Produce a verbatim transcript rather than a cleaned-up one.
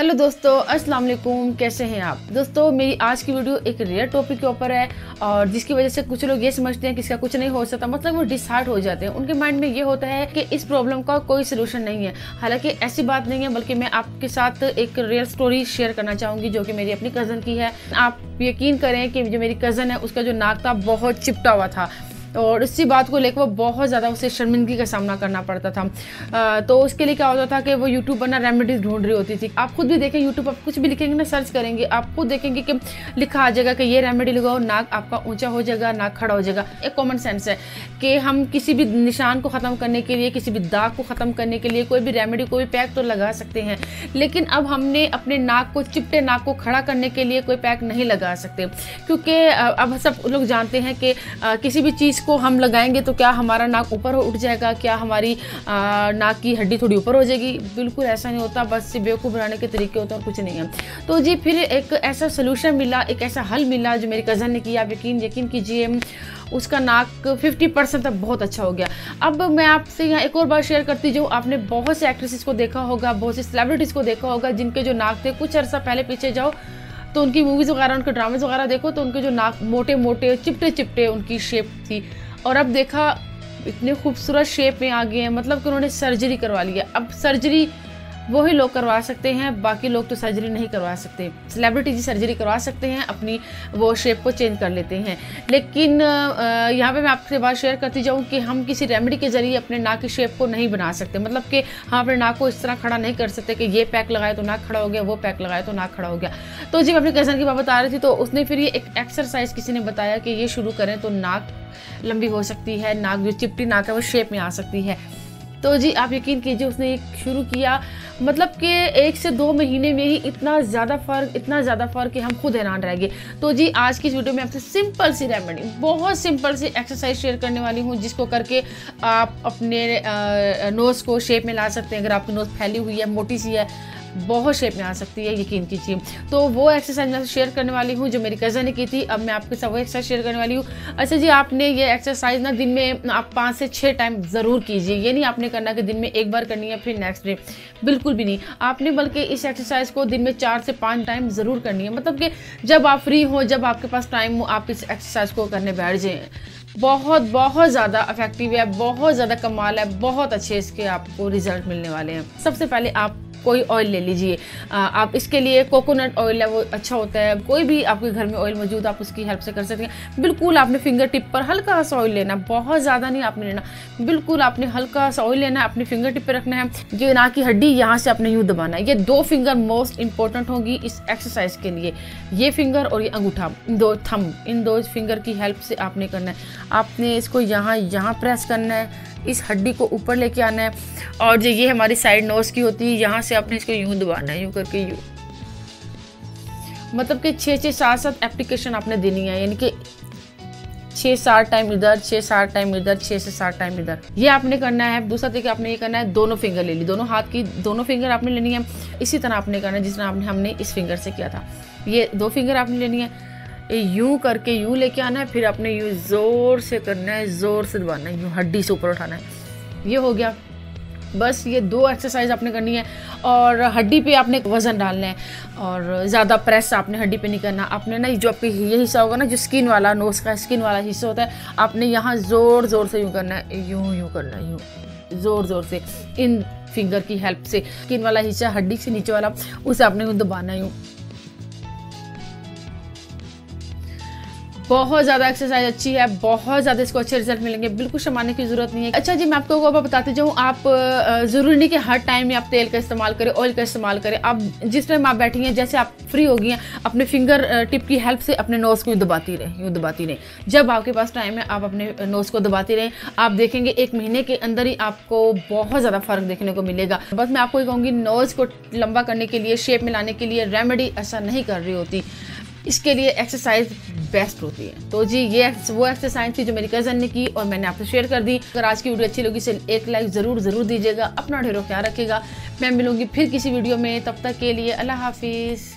Hello दोस्तों, अस्सलाम वालेकुम। कैसे हैं आप दोस्तों? मेरी आज की वीडियो एक रेयर टॉपिक के ऊपर है और जिसकी वजह से कुछ लोग ये समझते हैं कि इसका कुछ नहीं हो सकता, मतलब वो डिसहार्ट हो जाते हैं। उनके माइंड में ये होता है कि इस प्रॉब्लम का कोई सोल्यूशन नहीं है। हालांकि ऐसी बात नहीं है, बल्कि मैं आपके साथ एक रियल स्टोरी शेयर करना चाहूँगी जो कि मेरी अपनी कज़न की है। आप यकीन करें कि जो मेरी कज़न है उसका जो नाक था बहुत चिपटा हुआ था और इसी बात को लेकर वो बहुत ज़्यादा उसे शर्मिंदगी का सामना करना पड़ता था। आ, तो उसके लिए क्या होता था कि वो यूट्यूब पर ना रेमेडीज ढूंढ रही होती थी। आप खुद भी देखें, यूट्यूब पर कुछ भी लिखेंगे ना, सर्च करेंगे, आप खुद देखेंगे कि लिखा आ जाएगा कि ये रेमेडी लगाओ, नाक आपका ऊंचा हो जाएगा, नाक खड़ा हो जाएगा। एक कॉमन सेंस है कि हम किसी भी निशान को ख़त्म करने के लिए, किसी भी दाग को ख़त्म करने के लिए कोई भी रेमेडी, कोई भी पैक तो लगा सकते हैं, लेकिन अब हमने अपने नाक को, चिपटे नाक को खड़ा करने के लिए कोई पैक नहीं लगा सकते, क्योंकि अब सब लोग जानते हैं कि किसी भी चीज़ को हम लगाएंगे तो क्या हमारा नाक ऊपर उठ जाएगा, क्या हमारी आ, नाक की हड्डी थोड़ी ऊपर हो जाएगी। बिल्कुल ऐसा नहीं होता, बस से बेवकूफ़ बनाने के तरीके होते हैं और कुछ नहीं है। तो जी फिर एक ऐसा सोल्यूशन मिला, एक ऐसा हल मिला जो मेरी कज़न ने किया। आप यकीन यकीन कीजिए, उसका नाक पचास परसेंट तक बहुत अच्छा हो गया। अब मैं आपसे यहाँ एक और बात शेयर करती हूँ। आपने बहुत से एक्ट्रेसेस को देखा होगा, बहुत से सेलिब्रिटीज़ को देखा होगा जिनके जो नाक थे, कुछ अर्सा पहले पीछे जाओ तो उनकी मूवीज़ वगैरह, उनके ड्रामेज वगैरह देखो तो उनके जो नाक मोटे मोटे चिपटे चिपटे उनकी शेप थी, और अब देखा इतने खूबसूरत शेप में आ गए हैं। मतलब कि उन्होंने सर्जरी करवा ली है। अब सर्जरी वही लोग करवा सकते हैं, बाकी लोग तो सर्जरी नहीं करवा सकते। सेलिब्रिटी जी सर्जरी करवा सकते हैं, अपनी वो शेप को चेंज कर लेते हैं, लेकिन यहाँ पे मैं आपसे बात शेयर करती जाऊँ कि हम किसी रेमेडी के ज़रिए अपने नाक की शेप को नहीं बना सकते। मतलब कि हम अपने नाक को इस तरह खड़ा नहीं कर सकते कि ये पैक लगाए तो नाक खड़ा हो गया, वो पैक लगाए तो नाक खड़ा हो गया। तो जब अपनी कज़न की बात बता रही थी तो उसने फिर ये एक एक्सरसाइज किसी ने बताया कि ये शुरू करें तो नाक लंबी हो सकती है, नाक जो चिपटी नाक है वो शेप में आ सकती है। तो जी आप यकीन कीजिए, उसने ये शुरू किया, मतलब कि एक से दो महीने में ही इतना ज़्यादा फ़र्क, इतना ज़्यादा फ़र्क कि हम खुद हैरान रह गए। तो जी आज की इस वीडियो में आपसे सिंपल सी रेमेडी, बहुत सिंपल सी एक्सरसाइज शेयर करने वाली हूँ जिसको करके आप अपने नोज़ को शेप में ला सकते हैं। अगर आपकी नोज़ फैली हुई है, मोटी सी है, बहुत शेप में आ सकती है, यकीन कीजिए। तो वो एक्सरसाइज मैं शेयर करने वाली हूँ जो मेरी कज़न ने की थी। अब मैं आपके साथ वो एक्सरसाइज शेयर करने वाली हूँ। अच्छा जी, आपने ये एक्सरसाइज ना दिन में आप पाँच से छः टाइम ज़रूर कीजिए। ये नहीं आपने करना कि दिन में एक बार करनी है फिर नेक्स्ट डे, बिल्कुल भी नहीं। आपने बल्कि इस एक्सरसाइज को दिन में चार से पाँच टाइम ज़रूर करनी है। मतलब कि जब आप फ्री हो, जब आपके पास टाइम हो, आप इस एक्सरसाइज को करने बैठ जाएँ। बहुत बहुत ज़्यादा इफेक्टिव है, बहुत ज़्यादा कमाल है, बहुत अच्छे इसके आपको रिजल्ट मिलने वाले हैं। सबसे पहले आप कोई ऑयल ले लीजिए। आप इसके लिए कोकोनट ऑयल है वो अच्छा होता है। कोई भी आपके घर में ऑयल मौजूद, आप उसकी हेल्प से कर सकते हैं। बिल्कुल आपने फिंगर टिप पर हल्का सा ऑयल लेना, बहुत ज़्यादा नहीं आपने लेना, बिल्कुल आपने हल्का सा ऑयल लेना है, अपनी फिंगर टिप पर रखना है। ये नाक की हड्डी यहाँ से आपने यूँ दबाना है। ये दो फिंगर मोस्ट इंपॉर्टेंट होगी इस एक्सरसाइज के लिए, ये फिंगर और ये अंगूठा, दो थंब, इन दो फिंगर की हेल्प से आपने करना है। आपने इसको यहाँ यहाँ प्रेस करना है, इस हड्डी को ऊपर लेके आना है, और जो ये हमारी साइड नोज की होती है, यहाँ से आपने इसको यूं दबाना है, यूं करके यूं। मतलब कि छः छः सात सात एप्लीकेशन आपने देनी है, यानी कि छः सात टाइम इधर, छः सात टाइम इधर, छः से सात टाइम इधर, ये आपने करना है। दूसरा तरीका आपने ये करना है, दोनों फिंगर ले ली, दोनों हाथ की दोनों फिंगर आपने लेनी है। इसी तरह आपने करना है जिस तरह आपने हमने इस फिंगर से किया था। ये दो फिंगर आपने लेनी है, यूं करके यूं लेके आना है, फिर आपने यूं जोर से करना है, जोर से दबाना है, यूं हड्डी से ऊपर उठाना है। ये हो गया। बस ये दो एक्सरसाइज आपने करनी है और हड्डी पे आपने वज़न डालना है और ज़्यादा प्रेस आपने हड्डी पे नहीं करना। आपने ना जो आपके ये हिस्सा होगा ना, जो स्किन वाला, नोज़ का स्किन वाला हिस्सा होता है, आपने यहाँ ज़ोर ज़ोर से यूँ करना है, यूँ यूँ करना है, यूँ ज़ोर ज़ोर से इन फिंगर की हेल्प से। स्किन वाला हिस्सा, हड्डी से नीचे वाला, उसे आपने यूँ दबाना है, यूँ। बहुत ज़्यादा एक्सरसाइज अच्छी है, बहुत ज़्यादा इसको अच्छे रिजल्ट मिलेंगे, बिल्कुल शर्माने की ज़रूरत नहीं है। अच्छा जी, मैं आपको अब बताते जाऊँ, आप ज़रूरी नहीं कि हर टाइम में आप तेल का इस्तेमाल करें, ऑयल का इस्तेमाल करें। आप जिस टाइम आप बैठी हैं, जैसे आप फ्री हो गई हैं, अपने फिंगर टिप की हेल्प से अपने नोज़ को यूँ दबाती रहें, यूँ दबाती रहें। जब आपके पास टाइम है, आप अपने नोज़ को दबाती रहें। आप देखेंगे एक महीने के अंदर ही आपको बहुत ज़्यादा फ़र्क देखने को मिलेगा। बस मैं आपको ये कहूँगी, नोज़ को लंबा करने के लिए, शेप में लाने के लिए रेमेडी ऐसा नहीं कर रही होती, इसके लिए एक्सरसाइज बेस्ट होती है। तो जी ये वो एक्सरसाइज थी जो मेरी कज़न ने की और मैंने आपसे शेयर कर दी। अगर आज की वीडियो अच्छी लगी इसे एक लाइक ज़रूर ज़रूर दीजिएगा। अपना ढेरों ख्याल रखिएगा। मैं मिलूंगी फिर किसी वीडियो में, तब तक के लिए अल्लाह हाफिज़।